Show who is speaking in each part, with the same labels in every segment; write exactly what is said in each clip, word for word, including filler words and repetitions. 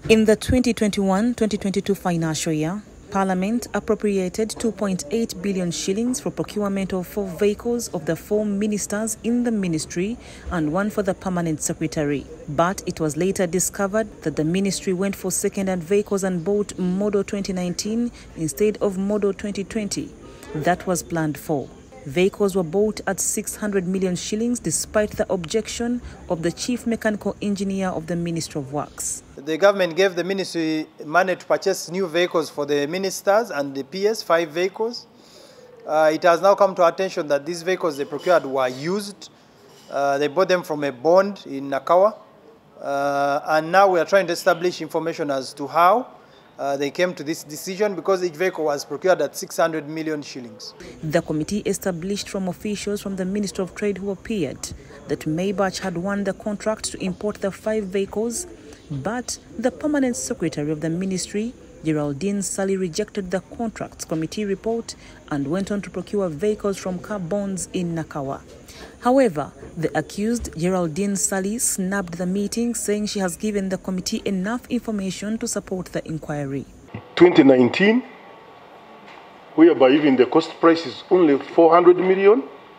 Speaker 1: In the twenty twenty-one twenty twenty-two financial year, Parliament appropriated two point eight billion shillings for procurement of four vehicles of the four ministers in the ministry and one for the permanent secretary. But it was later discovered that the ministry went for second-hand vehicles and bought model twenty nineteen instead of model twenty twenty. That was planned for. Vehicles were bought at six hundred million shillings despite the objection of the chief mechanical engineer of the Ministry of Works.
Speaker 2: The government gave the ministry money to purchase new vehicles for the ministers and the P S, five vehicles. Uh, it has now come to our attention that these vehicles they procured were used. Uh, they bought them from a bond in Nakawa. Uh, and now we are trying to establish information as to how Uh, they came to this decision, because each vehicle was procured at six hundred million shillings.
Speaker 1: The committee established from officials from the Ministry of Trade who appeared that Maybach had won the contract to import the five vehicles, but the permanent secretary of the ministry, Geraldine Sally, rejected the contracts committee report and went on to procure vehicles from car bonds in Nakawa. However, the accused, Geraldine Sally, snapped the meeting, saying she has given the committee enough information to support the inquiry.
Speaker 3: twenty nineteen, whereby even the cost price is only four hundred million,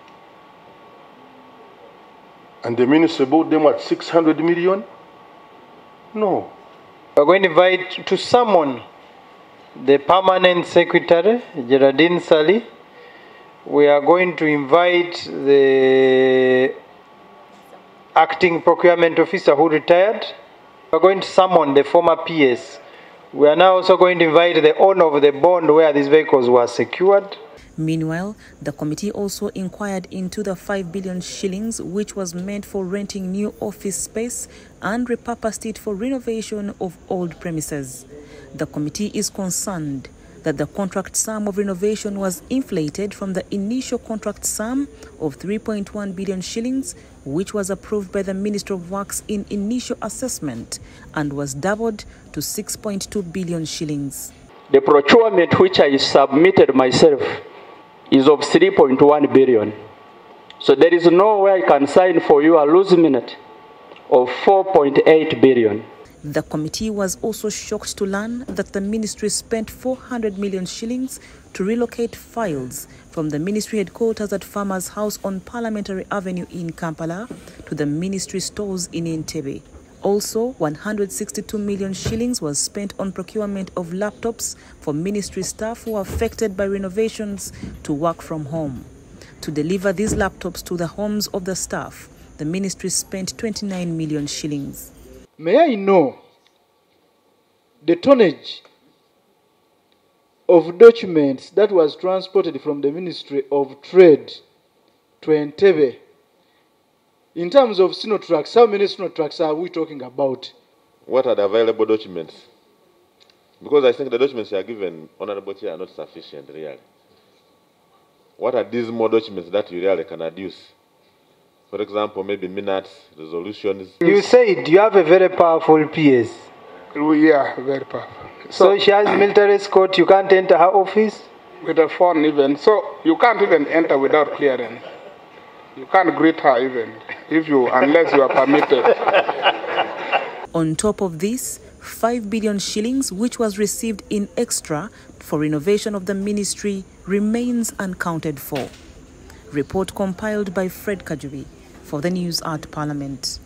Speaker 3: and the minister bought them at six hundred million? No.
Speaker 2: We're going to invite to summon the permanent secretary, Geraldine Sally. We are going to invite the acting procurement officer who retired. We're going to summon the former P S. We are now also going to invite the owner of the bond where these vehicles were secured.
Speaker 1: Meanwhile, the committee also inquired into the five billion shillings which was meant for renting new office space and repurposed it for renovation of old premises. The committee is concerned that the contract sum of renovation was inflated from the initial contract sum of three point one billion shillings, which was approved by the Ministry of Works in initial assessment, and was doubled to six point two billion shillings.
Speaker 4: The procurement which I submitted myself is of three point one billion. So there is no way I can sign for you a loose minute of four point eight billion.
Speaker 1: The committee was also shocked to learn that the ministry spent four hundred million shillings to relocate files from the ministry headquarters at Farmers House on Parliamentary Avenue in Kampala to the ministry stores in Entebbe. Also, one hundred sixty-two million shillings was spent on procurement of laptops for ministry staff who are affected by renovations to work from home. To deliver these laptops to the homes of the staff, the ministry spent twenty-nine million shillings.
Speaker 5: May I know the tonnage of documents that was transported from the Ministry of Trade to Entebbe? In terms of Sinotrax, how many Sinotrax are we talking about?
Speaker 6: What are the available documents? Because I think the documents you are given, Honorable Chair, are not sufficient, really. What are these more documents that you really can adduce? For example, maybe minutes, resolutions.
Speaker 2: You said you have a very powerful P S.
Speaker 7: Yeah, very powerful.
Speaker 2: So, so she has military escort, you can't enter her office?
Speaker 7: With a phone even. So you can't even enter without clearance. You can't greet her even, if you, unless you are permitted.
Speaker 1: On top of this, five billion shillings, which was received in extra for renovation of the ministry, remains unaccounted for. Report compiled by Fred Kajubi for the News at Parliament.